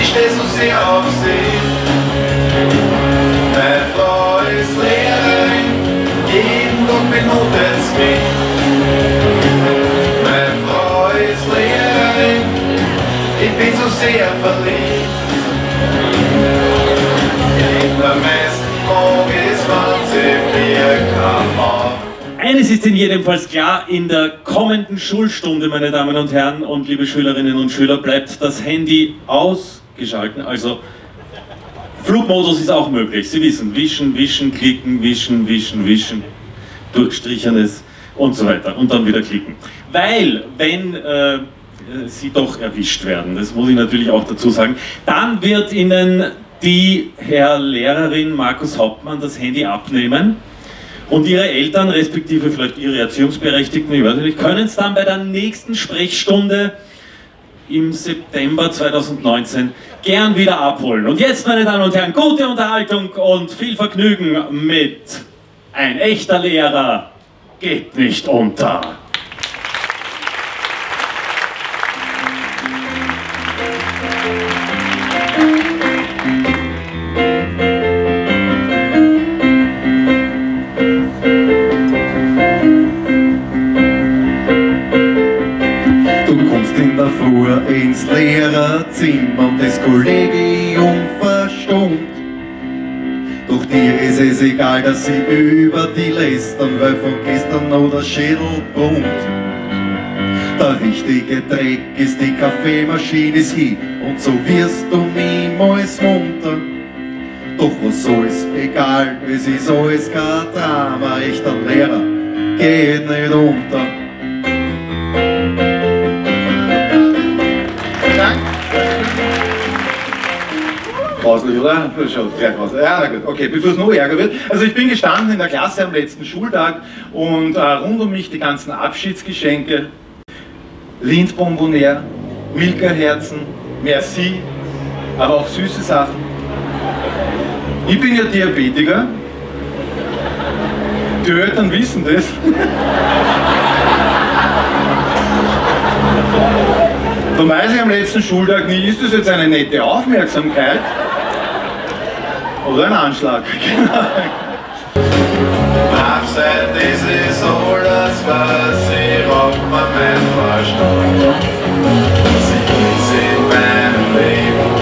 stehe so sehr auf sie. Meine Frau ist Lehrerin, jeden Tag benotet mich. Meine Frau ist Lehrerin, ich bin so sehr verliebt. Der meisten mag es, wenn sie mir kam auf. Eines ist Ihnen jedenfalls klar, in der kommenden Schulstunde, meine Damen und Herren und liebe Schülerinnen und Schüler, bleibt das Handy ausgeschalten. Also Flugmodus ist auch möglich. Sie wissen, wischen, wischen, klicken, wischen, wischen, wischen, durchstrichenes und so weiter und dann wieder klicken. Weil, wenn Sie doch erwischt werden, das muss ich natürlich auch dazu sagen, dann wird Ihnen die Herr Lehrerin Markus Hauptmann das Handy abnehmen. Und Ihre Eltern, respektive vielleicht Ihre Erziehungsberechtigten, ich weiß nicht, können es dann bei der nächsten Sprechstunde im September 2019 gern wieder abholen. Und jetzt, meine Damen und Herren, gute Unterhaltung und viel Vergnügen mit Ein echter Lehrer geht nicht unter. Fuhr ins Lehrerzimmer und das Kollegium verstummt. Doch dir ist es egal, dass sie über die lästern, weil von gestern noch der Schädel brummt. Der richtige Dreck ist die Kaffeemaschine ist hin und so wirst du niemals munter. Doch was soll's, egal, es ist alles kein Drama, echter Lehrer geht nicht unter. Grauslich, oder? Schon sehr grauslich. Ja, na gut, okay, bevor es noch ärger wird. Also ich bin gestanden in der Klasse am letzten Schultag und rund um mich die ganzen Abschiedsgeschenke. Lindbonbonär, Milka-Herzen, Merci, aber auch süße Sachen. Ich bin ja Diabetiker. Die Eltern wissen das. Da weiß ich am letzten Schultag nie, ist das jetzt eine nette Aufmerksamkeit oder ein Anschlag? Abseits dieses alles, was ich raubt mir mein Verstand. Sie sind mein Leben,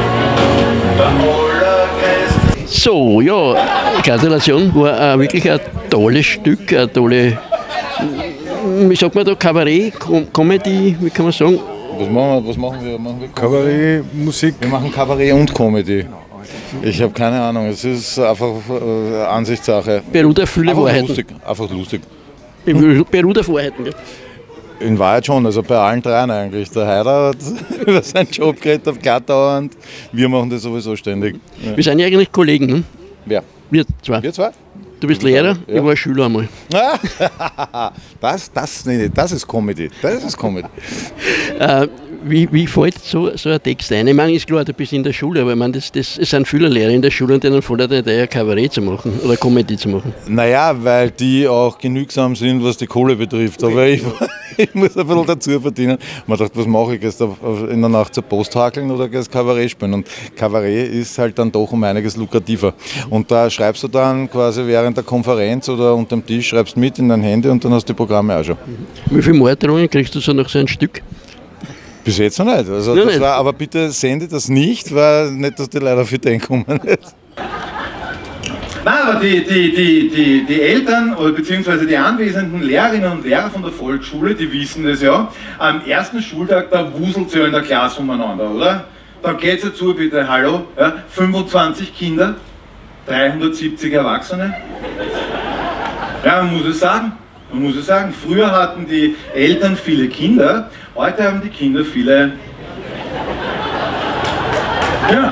der allergrößte. So, ja, Gratulation, war wirklich ein tolles Stück, eine tolle, wie sagt man da, Kabarett, Comedy, wie kann man sagen? Was machen wir? Kabarett, Musik. Wir machen Kabarett und Comedy. Ich habe keine Ahnung, es ist einfach Ansichtssache. Beruht auf viele Wahrheiten. Einfach lustig. Beruht auf Wahrheiten, gell? In Wahrheit schon, also bei allen dreien eigentlich. Der Heider hat über seinen Job geredet auf Glattau und wir machen das sowieso ständig. Ja. Wir sind ja eigentlich Kollegen, ne? Wer? Wir zwei. Wir zwei? Du bist Lehrer, ja. Ich war Schüler einmal. Das ist Comedy. Das ist Comedy. Wie fällt so ein Text ein? Ich meine, ist klar, du bist in der Schule, aber ich meine, es sind viele Lehrer in der Schule und denen fällt eine Idee, Kabarett zu machen oder Comedy zu machen. Naja, weil die auch genügsam sind, was die Kohle betrifft. Aber ich muss ein bisschen dazu verdienen. Man dachte, was mache ich jetzt in der Nacht zur Post hakeln oder das Kabarett spielen? Und Kabarett ist halt dann doch um einiges lukrativer. Und da schreibst du dann quasi während der Konferenz oder unterm Tisch, schreibst mit in dein Handy und dann hast du die Programme auch schon. Wie viele Morddrohungen kriegst du so nach so ein Stück? Bis jetzt noch nicht. Also Nein, das nicht. War, aber bitte sende das nicht, weil nicht, dass die leider für den kommen. Nein, aber die Eltern oder beziehungsweise die anwesenden Lehrerinnen und Lehrer von der Volksschule, die wissen das ja, am ersten Schultag, da wuselt es ja in der Klasse umeinander, oder? Dann geht es ja zu, bitte, hallo, ja, 25 Kinder, 370 Erwachsene. Ja, man muss es sagen. Man muss es sagen, früher hatten die Eltern viele Kinder, heute haben die Kinder viele... Ja.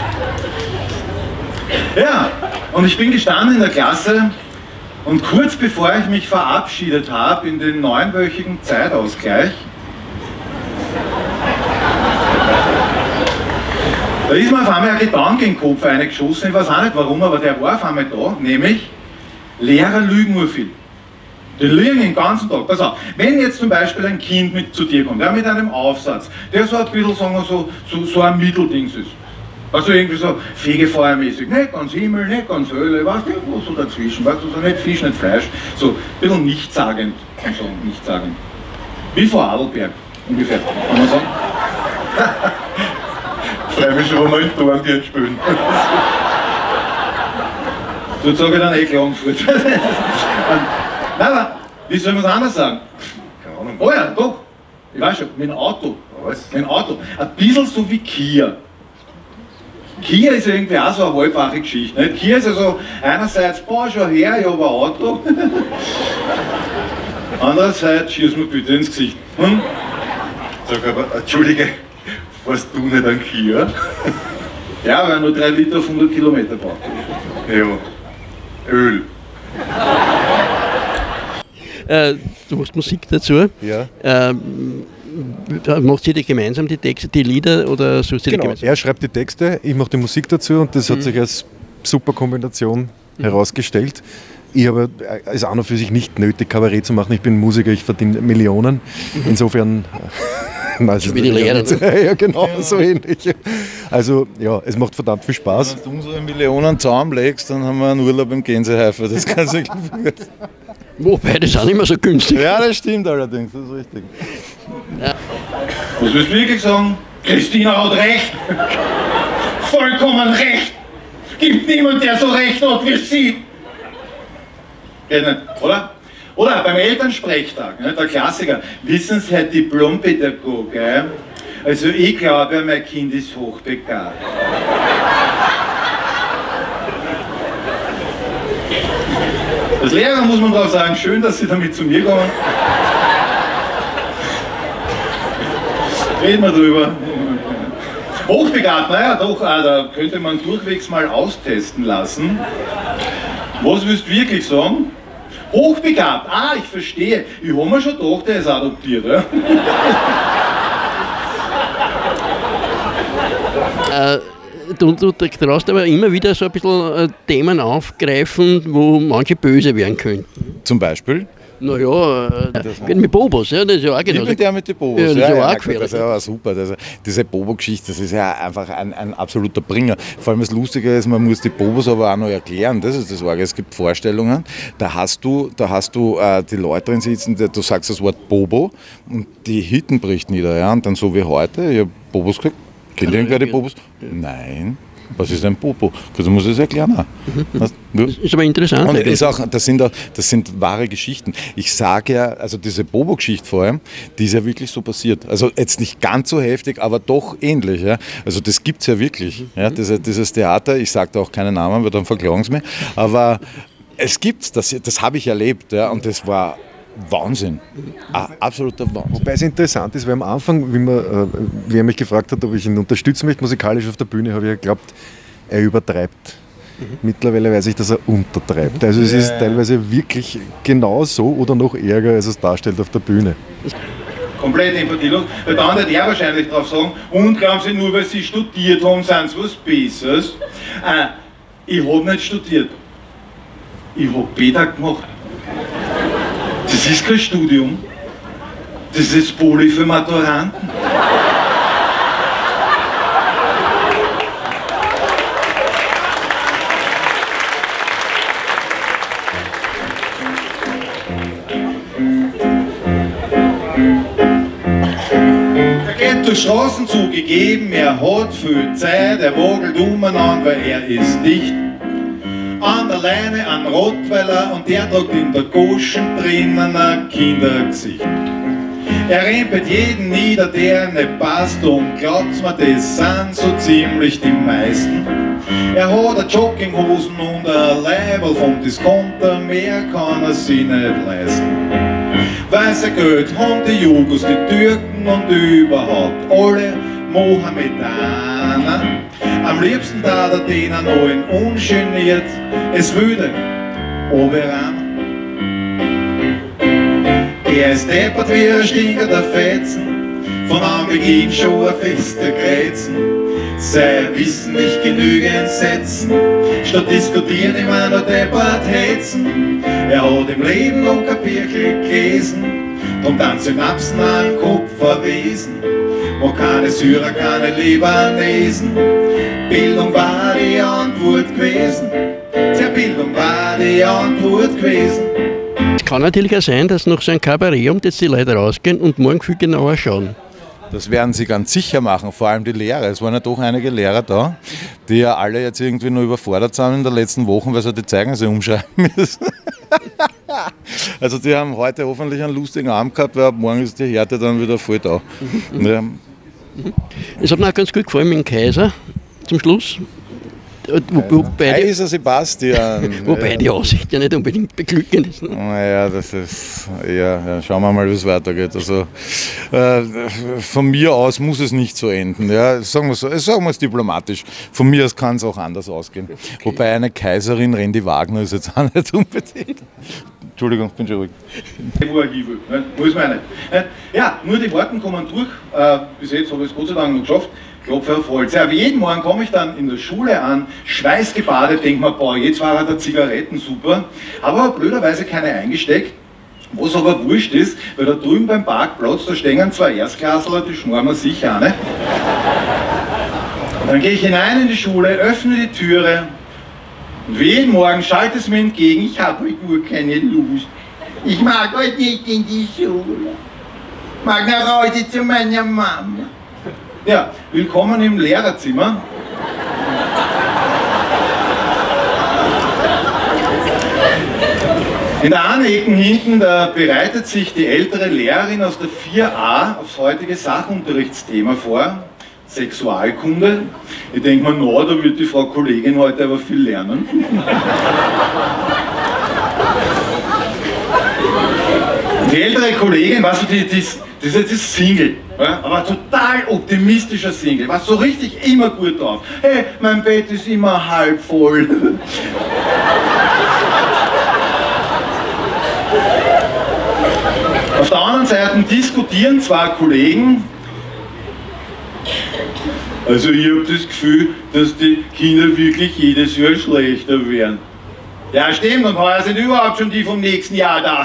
Ja, und ich bin gestanden in der Klasse und kurz bevor ich mich verabschiedet habe in den 9-wöchigen Zeitausgleich, da ist mir auf einmal ein Gedanke in den Kopf eingeschossen, ich weiß auch nicht warum, aber der war auf einmal da, nämlich Lehrer lügen nur viel. Die lügen den ganzen Tag. Pass auf, wenn jetzt zum Beispiel ein Kind zu dir kommt, ja, mit einem Aufsatz, der so ein bisschen, sagen wir so ein Mitteldings ist, Also irgendwie so fegefeuermäßig, nicht ganz Himmel, nicht ganz Hölle, weißt du, irgendwo so dazwischen, weißt du, so nicht Fisch, nicht Fleisch, so ein bisschen nichtssagend, kann man sagen, nichtssagend. Wie vor Adelberg, ungefähr, kann man sagen. Ich freue mich schon, wenn wir in Dornbirn spielen. Dort sage ich dann eh Klagenfurt. Nein, aber, wie soll man es anders sagen? Keine Ahnung. Oh ja, doch, ich weiß schon, mit dem Auto. Was? Mit dem Auto. Ein bisschen so wie Kia. Kia ist ja irgendwie auch so eine halbwache Geschichte. Nicht? Kia ist ja so, einerseits, boah, schau her, ich habe ein Auto. Andererseits, schieß mir bitte ins Gesicht. Hm? Sag aber, Entschuldige, fährst du nicht an Kia? Ja, weil nur 3 Liter auf 100 Kilometer braucht. Ja, Öl. Du machst Musik dazu. Ja. Macht ihr die gemeinsam, die Texte, die Lieder oder so? Genau, er schreibt die Texte, ich mache die Musik dazu und das hat sich als super Kombination herausgestellt. Ich habe es an und für sich nicht nötig, Kabarett zu machen. Ich bin Musiker, ich verdiene Millionen. Insofern. Also wie die Lehrer. Ja, genau, so ähnlich. Also, ja, es macht verdammt viel Spaß. Wenn du unsere Millionen zusammenlegst, dann haben wir einen Urlaub im Gänsehäufer. Das kannst du Wobei, das ist auch nicht mehr so günstig. Ja, das stimmt allerdings, das ist richtig. Ja. Was willst du wirklich sagen? Christina hat recht. Vollkommen recht. Gibt niemand, der so recht hat wie sie. Geht nicht, oder? Oder beim Elternsprechtag, ne, der Klassiker. Wissen Sie, Herr Diplompädagoge, also ich glaube, mein Kind ist hochbegabt. Als Lehrer muss man darauf sagen, schön, dass Sie damit zu mir kommen. Reden wir drüber. Hochbegabt, naja doch, da könnte man durchwegs mal austesten lassen. Was willst du wirklich sagen? Hochbegabt, ich verstehe. Ich habe mir schon gedacht, der ist adoptiert. Ja? Du traust aber immer wieder so ein bisschen Themen aufgreifen, wo manche böse werden könnten. Zum Beispiel? Naja, mit Bobos, ja, das ist ja auch genau. Ich bin der mit den Bobos. Ja, das ist ja auch gefährlich. Das ist ja super. Diese Bobo-Geschichte, das ist ja einfach ein absoluter Bringer. Vor allem das Lustige ist, man muss die Bobos aber auch noch erklären. Das ist das Arge. Es gibt Vorstellungen, da hast du die Leute drin sitzen, du sagst das Wort Bobo und die Hitten bricht nieder. Ja? Und dann so wie heute, ich habe Bobos gekriegt. Kennt irgendwer die Bobos? Nein. Was ist ein Bobo? Du musst es erklären. Das ist aber interessant. Und das sind wahre Geschichten. Ich sage ja, also diese Bobo-Geschichte vor allem, die ist ja wirklich so passiert. Also jetzt nicht ganz so heftig, aber doch ähnlich. Ja? Also das gibt es ja wirklich. Ja? Dieses Theater, ich sage da auch keinen Namen, weil dann verklagen sie mich, aber es gibt's, das habe ich erlebt. Ja? Und das war Wahnsinn. Absoluter Wahnsinn. Wobei es interessant ist, weil am Anfang, wie er mich gefragt hat, ob ich ihn unterstützen möchte musikalisch auf der Bühne, habe ich ja geglaubt, er übertreibt. Mittlerweile weiß ich, dass er untertreibt. Also es ist teilweise wirklich genau so oder noch ärger, als es darstellt auf der Bühne. Komplett infantillos, weil dann wird er wahrscheinlich drauf sagen, und glauben Sie, nur weil Sie studiert haben, sind Sie was Besseres. Ich habe nicht studiert. Ich habe Beta gemacht. Das ist kein Studium, das ist Poli für Maturanten. Er geht durch Straßen zugegeben, er hat viel Zeit, er wogelt umeinander, weil er ist nicht an der Leine ein Rottweiler und der tragt in der Goschen drinnen ein Kindergesicht. Er rempelt jeden nieder, der nicht passt, und glaubt's mir, das sind so ziemlich die meisten. Er hat eine Jogginghosen und ein Leibel vom Discounter, mehr kann er sich nicht leisten. Weiße Geld haben die Jugos, die Türken und überhaupt alle Mohammedaner. Am liebsten da er denen allen ungeniert es würde Oberan. Er ist deppert wie ein stinkender Fetzen, von Anbeginn schon ein fester Grätzen. Sein Wissen nicht genügend setzen, statt diskutieren immer nur deppert hetzen. Er hat im Leben noch kein Birkel gelesen, drum dann Synapsen am Kopf verwesen. wo keine Syrer, keine Libanesen. Bildung war die Antwort gewesen. Tja, Bildung war die Antwort gewesen. Es kann natürlich auch sein, dass nach so einem Kabarett jetzt die Leute rausgehen und morgen viel genauer schauen. Das werden sie ganz sicher machen, vor allem die Lehrer. Es waren ja doch einige Lehrer da, die ja alle jetzt irgendwie nur überfordert sind in den letzten Wochen, weil sie die Zeugnisse umschreiben müssen. Also die haben heute hoffentlich einen lustigen Abend gehabt, weil ab morgen ist die Härte dann wieder voll da. Ja. Es hat mir auch ganz gut gefallen mit dem Kaiser zum Schluss. Kaiser Sebastian. Wobei die Aussicht ja nicht unbedingt beglückend ist. Ne? Naja, das ist, ja, schauen wir mal, wie es weitergeht. Also, von mir aus muss es nicht so enden. Ja. Sagen wir es diplomatisch. Von mir aus kann es auch anders ausgehen. Okay. Wobei eine Kaiserin, Randy Wagner, ist jetzt auch nicht unbedingt. Entschuldigung, ich bin schon ruhig. Muss man nicht. Ja, nur die Worten kommen durch. Bis jetzt habe ich es Gott sei Dank noch geschafft. Klopfe auf Holz. Ja, wie jeden Morgen komme ich dann in der Schule an, schweißgebadet, denke mir, boah, jetzt war der Zigaretten super, habe aber blöderweise keine eingesteckt, was aber wurscht ist, weil da drüben beim Parkplatz, da stehen zwei Erstklässler, die schnurren wir sicher auch nicht. Dann gehe ich hinein in die Schule, öffne die Türe und wie jeden Morgen schaltet es mir entgegen, ich habe heute nur keine Lust. Ich mag heute nicht in die Schule. Mag nach Hause zu meiner Mama. Ja, willkommen im Lehrerzimmer. In der einen Ecke hinten, da bereitet sich die ältere Lehrerin aus der 4a aufs heutige Sachunterrichtsthema vor, Sexualkunde. Ich denke mir, na, da wird die Frau Kollegin heute aber viel lernen. Die ältere Kollegin, weißt du, die ist jetzt Single, ja? Aber total optimistischer Single, war so richtig immer gut drauf. Hey, mein Bett ist immer halb voll. Auf der anderen Seite diskutieren zwei Kollegen. Also ich habe das Gefühl, dass die Kinder wirklich jedes Jahr schlechter werden. Ja, stimmt, und heuer sind überhaupt schon die vom nächsten Jahr da.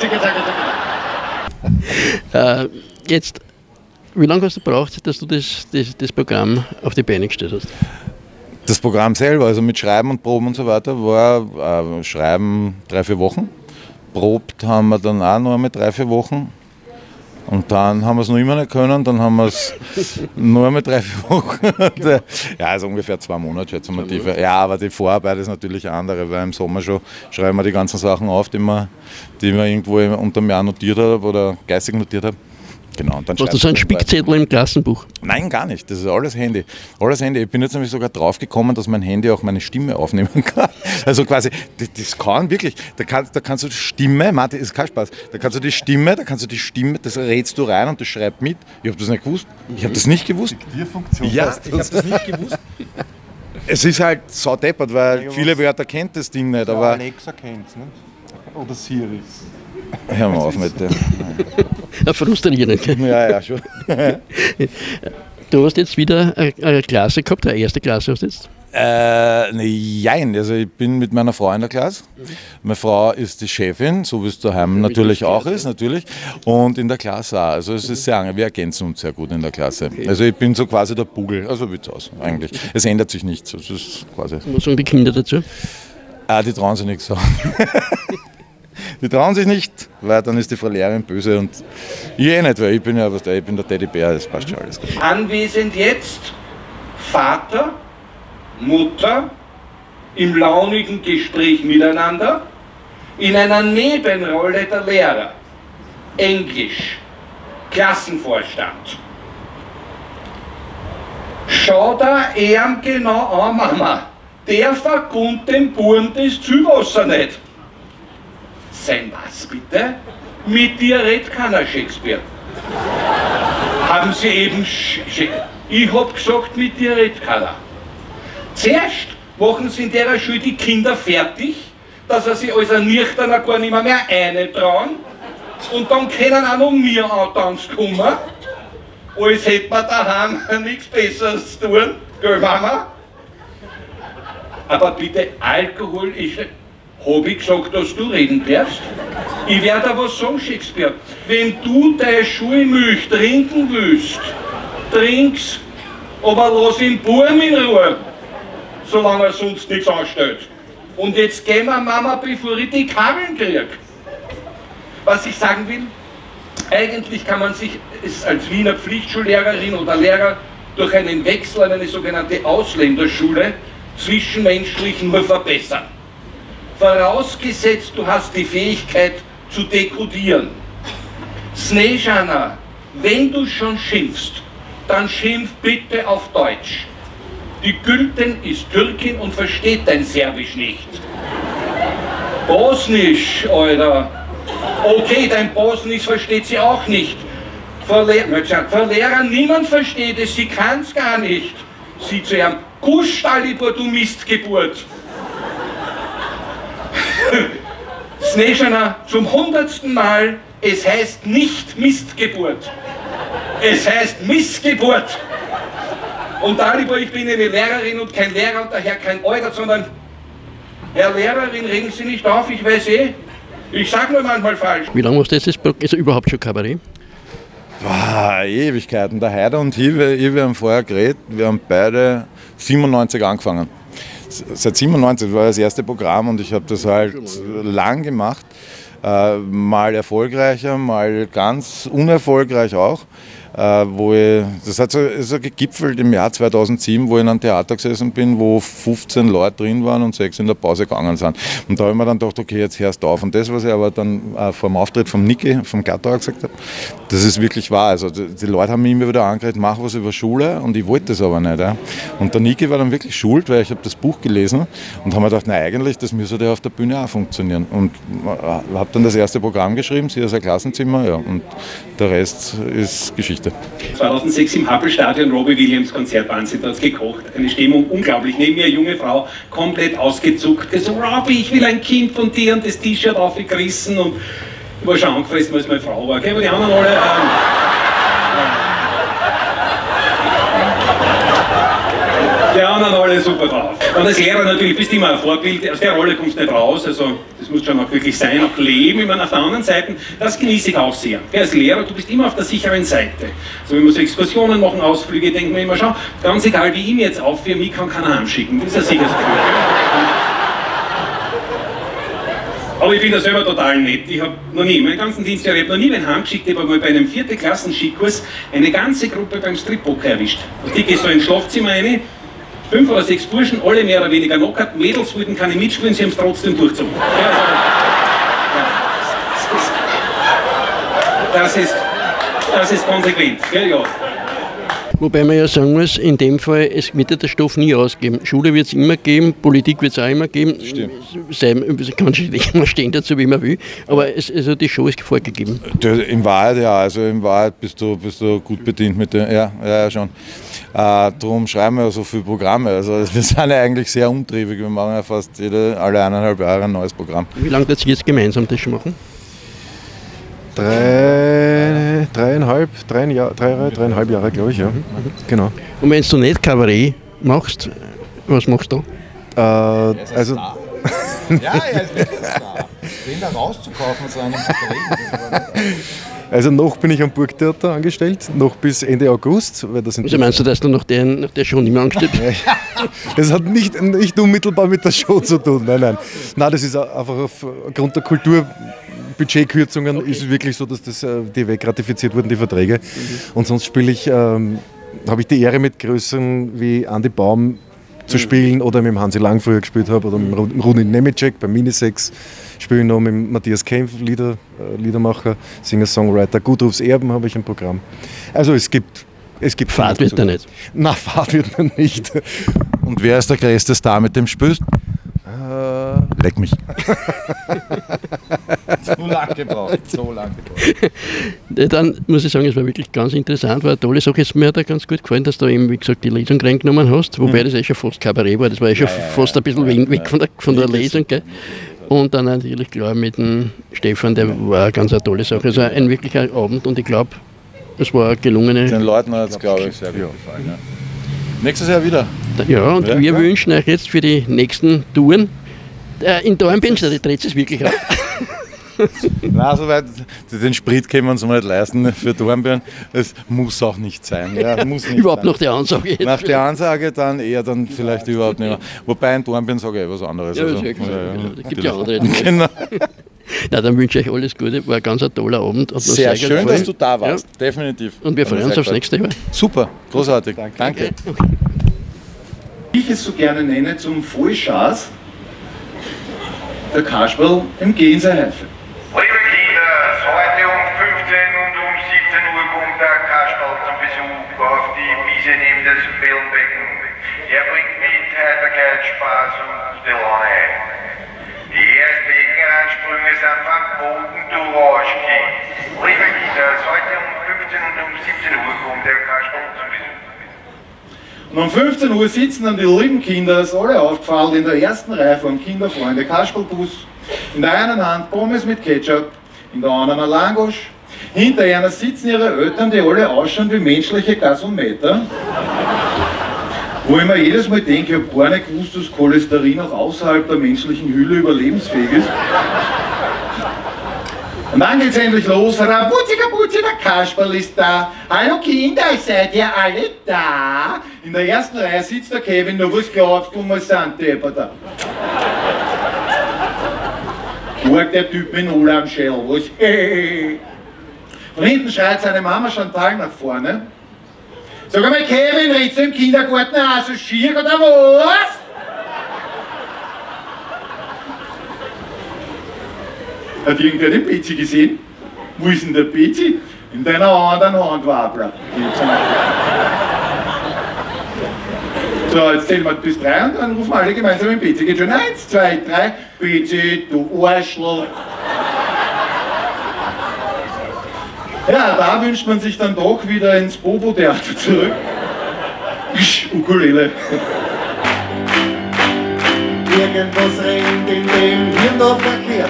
Jetzt, wie lange hast du gebraucht, dass du das Programm auf die Beine gestellt hast? Das Programm selber, also mit Schreiben und Proben und so weiter, war Schreiben 3-4 Wochen. Probt haben wir dann auch noch mit 3-4 Wochen. Und dann haben wir es noch immer nicht können, dann haben wir es nur mit 3-4 Wochen. Ja, also ungefähr 2 Monate, schätze ich mal. Ja, aber die Vorarbeit ist natürlich eine andere, weil im Sommer schon schreiben wir die ganzen Sachen auf, die man irgendwo unter dem Jahr notiert habe oder geistig notiert habe. Genau, und dann hast du so einen Spickzettel im Klassenbuch? Nein, gar nicht. Das ist alles Handy. Alles Handy. Ich bin jetzt nämlich sogar drauf gekommen, dass mein Handy auch meine Stimme aufnehmen kann. Also quasi, das kann wirklich. Da kannst du die Stimme, Martin, ist kein Spaß. Da kannst du die Stimme, das rätst du rein und das schreibt mit. Ich habe das nicht gewusst. Ich habe das nicht gewusst. Diktierfunktion. Ja, ich habe das nicht gewusst. Es ist halt saudeppert, weil viele Wörter kennt das Ding nicht. Aber Alexa kennt es, nicht? Oder Siri. Hör mal auf mit dem. Frustrierend. Ja, schon. Du hast jetzt wieder eine Klasse gehabt, eine erste Klasse hast du jetzt? Nein, also ich bin mit meiner Frau in der Klasse. Meine Frau ist die Chefin, so wie es daheim natürlich auch ist, natürlich. Und in der Klasse auch. Also es ist sehr eng, wir ergänzen uns sehr gut in der Klasse. Okay. Also ich bin so quasi der Bugel, also wie es aus eigentlich. Es ändert sich nichts. Es ist quasi. Was sagen die Kinder dazu? Die trauen sich nichts sagen. Die trauen sich nicht, weil dann ist die Frau Lehrerin böse und ich nicht, weil ich bin ja ich bin der Teddybär, das passt schon alles. Anwesend jetzt Vater, Mutter im launigen Gespräch miteinander, in einer Nebenrolle der Lehrer, Englisch, Klassenvorstand. Schau da ihm genau an, Mama, der vergund dem Buben das Zielwasser nicht. Sein was bitte? Mit dir redet keiner Shakespeare. Haben Sie eben ich hab gesagt, mit dir redet keiner. Zuerst machen Sie in der Schule die Kinder fertig, dass sie sich als ein Nüchterner gar nicht mehr eintrauen. Und dann können auch noch mir antanzen kommen, als hätte man daheim nichts Besseres zu tun, gell Mama? Aber bitte, Alkohol ist... Hab ich gesagt, dass du reden darfst? Ich werde was sagen, Shakespeare. Wenn du deine Schulmilch trinken willst, trink's, aber lass den Burm in Ruhe, solange er sonst nichts anstellt. Und jetzt gehen wir, Mama, bevor ich die Kabeln krieg. Was ich sagen will, eigentlich kann man sich als Wiener Pflichtschullehrerin oder Lehrer durch einen Wechsel an eine sogenannte Ausländerschule zwischenmenschlich nur verbessern. Vorausgesetzt, du hast die Fähigkeit zu dekodieren. Snežana, wenn du schon schimpfst, dann schimpf bitte auf Deutsch. Die Gülten ist Türkin und versteht dein Serbisch nicht. Bosnisch, Alter. Okay, dein Bosnisch versteht sie auch nicht. Vor Lehrern, niemand versteht es, sie kann's gar nicht. Sie zu ihrem Guschtalibur, du Mistgeburt. Snežana, zum 100. Mal, es heißt nicht Mistgeburt. Es heißt Missgeburt. Und darüber, ich bin eine Lehrerin und kein Lehrer und daher kein Euger, sondern Herr Lehrerin, regen Sie nicht auf, ich weiß eh. Ich sag nur manchmal falsch. Wie lange machst du jetzt das Programm? Ist überhaupt schon Kabarett? Boah, Ewigkeiten. Der Heider und ich, wir haben vorher geredet, wir haben beide 97 angefangen. Seit 97 war das erste Programm und ich habe das halt lang gemacht. Mal erfolgreicher, mal ganz unerfolgreich auch. Das hat so gegipfelt im Jahr 2007, wo ich in einem Theater gesessen bin, wo 15 Leute drin waren und 6 in der Pause gegangen sind. Und da habe ich mir dann gedacht, okay, jetzt hörst du auf. Und das, was ich aber dann vor dem Auftritt vom Niki, vom Gattauer gesagt habe, das ist wirklich wahr. Also die Leute haben mich immer wieder angeredet, mach was über Schule, und ich wollte das aber nicht. Ja. Und der Niki war dann wirklich schuld, weil ich habe das Buch gelesen und habe mir gedacht, nein, eigentlich, das müsste ja auf der Bühne auch funktionieren. Und habe dann das erste Programm geschrieben, sie ist ein Klassenzimmer, ja, und der Rest ist Geschichte. 2006 im Happelstadion, Robbie Williams Konzert, Wahnsinn, da hat es gekocht, eine Stimmung unglaublich. Neben mir eine junge Frau, komplett ausgezuckt, so, Robbie, ich will ein Kind von dir, und das T-Shirt aufgerissen, und ich war schon angefressen, weil es meine Frau war. Okay, aber die anderen alle... Die anderen alle super drauf. Und als Lehrer natürlich bist du immer ein Vorbild, aus der Rolle kommst du nicht raus, also das muss schon auch wirklich sein, auch leben. Ich meine, auf der anderen Seite, das genieße ich auch sehr. Als Lehrer, du bist immer auf der sicheren Seite. So, wenn wir so Exkursionen machen, Ausflüge, denken wir immer, schau, ganz egal wie ich mir jetzt aufführe, mich kann keiner heimschicken. Das ist ein sicheres Gefühl. Aber ich bin da selber total nett. Ich habe noch nie, meinen ganzen Dienstjahr, ich habe noch nie einen heimgeschickt, ich habe mal bei einem 4. Klassen-Skikurs eine ganze Gruppe beim Strip-Poker erwischt. Und die gehst so ins Schlafzimmer rein, 5 oder 6 Burschen, alle mehr oder weniger knockert, Mädels wollten keine mitspielen, sie haben es trotzdem durchgezogen. Das ist konsequent, gell, ja. Wobei man ja sagen muss, in dem Fall, es wird ja der Stoff nie ausgeben. Schule wird es immer geben, Politik wird es auch immer geben. Stimmt. Kann man stehen dazu, wie man will, aber also die Show ist vorgegeben. In Wahrheit ja, also in Wahrheit bist du gut bedient mit dem, ja schon. Darum schreiben wir ja so viele Programme, also wir sind ja eigentlich sehr umtriebig, wir machen ja fast alle 1,5 Jahre ein neues Programm. Wie lange wird ihr jetzt gemeinsam das schon machen? 3,5 Jahre, glaube ich, ja. Genau. Und wenn du nicht Kabarett machst, was machst du? Also ja, er ist wirklich da. Den da rauszukaufen zu einem Also noch bin ich am Burgtheater angestellt, noch bis Ende August. Weil das also meinst du, dass du nach der Show nicht mehr angestellt bist? Das hat nicht unmittelbar mit der Show zu tun, nein. Nein, das ist einfach aufgrund der Kulturbudgetkürzungen ist es wirklich so, dass die wegratifiziert wurden, die Verträge. Und sonst habe ich die Ehre, mit Größen wie Andi Baum zu spielen oder mit dem Hansi Lang früher gespielt habe oder mit dem Rudi Nemecek beim Minisex spiele ich noch mit dem Matthias Kempf, Liedermacher, Singer-Songwriter. Gutrufs Erben habe ich ein Programm. Also es gibt Fahrt wird er nicht. Na, Fahrt wird er nicht. Und wer ist der größte Star, mit dem spielst? Leck mich. So lange gebraucht. Dann muss ich sagen, es war wirklich ganz interessant, war eine tolle Sache. Mir hat ganz gut gefallen, dass du eben, wie gesagt, die Lesung reingenommen hast, wobei das schon fast Kabarett war, das war schon fast ein bisschen weg von der Lesung. Gell? Und dann natürlich klar mit dem Stefan, der war ganz eine tolle Sache. Also ein wirklicher Abend, und ich glaube, es war eine gelungene... Den Leuten hat es, glaube ich, sehr gut gefallen. Ja. Nächstes Jahr wieder. Ja, und wir wünschen euch jetzt für die nächsten Touren, in Dornbirn, da dreht es wirklich auf. Nein, soweit, den Sprit können wir uns mal nicht leisten für Dornbirn. Es muss auch nicht sein. Ja, muss nicht Überhaupt sein. nach der Ansage jetzt. Nach der Ansage dann eher dann vielleicht überhaupt nicht mehr. Wobei in Dornbirn sage ich was anderes. Ja, Also, das ist ja klar. ja, Es gibt ja andere. Die Genau. Na, dann wünsche ich euch alles Gute. War ein ganz toller Abend. Hat mir Sehr gut schön, gefallen. dass du da warst. Definitiv. Und wir Hat mir freuen uns sehr aufs gefallen. nächste Mal. Super, großartig. Danke. Wie ich es so gerne nenne, zum Vollschaß, der Kasperl im Gänsehäufel. Liebe Kinder, heute um 15 und um 17 Uhr kommt der Kasperl zum Besuch auf die Wiese neben das Wellenbecken. Er bringt mit Heiterkeit, Spaß und gute Laune. Die ersten Beckenransprünge sind verboten, du Arschkind. Liebe Kinder, heute um 15 und um 17 Uhr kommt der Kasperl zum Besuch. Und um 15 Uhr sitzen dann die lieben Kinder, ist alle aufgefallen, in der ersten Reihe vom Kinderfreunde Kasperlbus. In der einen Hand Pommes mit Ketchup, in der anderen ein Langosch. Hinter einer sitzen ihre Eltern, die alle ausschauen wie menschliche Gasometer. Wo ich mir jedes Mal denke, ich habe gar nicht gewusst, dass Cholesterin auch außerhalb der menschlichen Hülle überlebensfähig ist. Und dann geht's endlich los. Rabutzi, Kaputzi, der Kasperl ist da. Hallo Kinder, seid ihr alle da? In der ersten Reihe sitzt der Kevin, nur was glaubst du, wir sind Depper. Schaut der Typ mit Null am Schell, was? Von hinten schreit seine Mama Chantal nach vorne. Sag einmal, Kevin, redst du im Kindergarten auch so schier oder was? Hat irgendwer den Pezi gesehen? Wo ist denn der Pezi? In deiner anderen Hand, Wabler. So, jetzt zählen wir bis 3 und dann rufen wir alle gemeinsam den Pezi. Geht schon 1, 2, 3. Pezi, du Arschloch. Ja, da wünscht man sich dann doch wieder ins Bobo-Theater zurück. Ukulele. Irgendwas rennt in dem Hirn da verkehrt.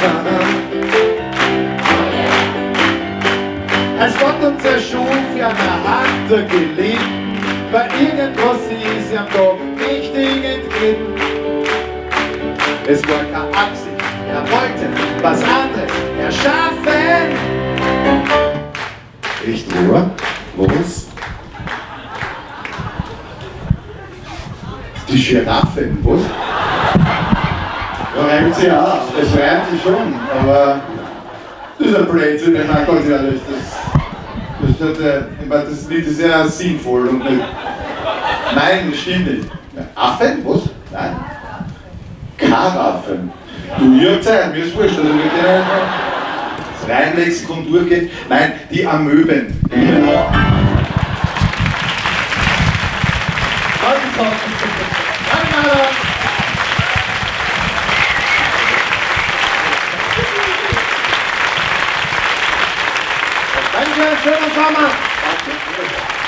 Als Gott uns erschuf, ja, hat er geliebt, weil irgendwas ist ihm da richtig entglitten. Es war keine Absicht, er wollte was anderes erschaffen. Echt wahr? Was? Die Giraffen, was? Ja, reimt sie auch, das reimt sie schon, aber das ist ein Blödsinn, ich meine ganz ehrlich, das Lied ist ja sinnvoll und nicht. Nein, das stimmt nicht. Affen? Was? Nein. Karaffen. Du, ihr habt Zeit, mir ist wurscht, also wir können das Reinlexikon durchgehen. Nein, die Amöben. Genau. Danke, schönen Sommer.